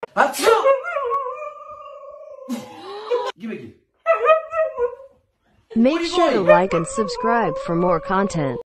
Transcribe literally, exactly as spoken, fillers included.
Achoo! Give me, give. Make sure to like and subscribe for more content.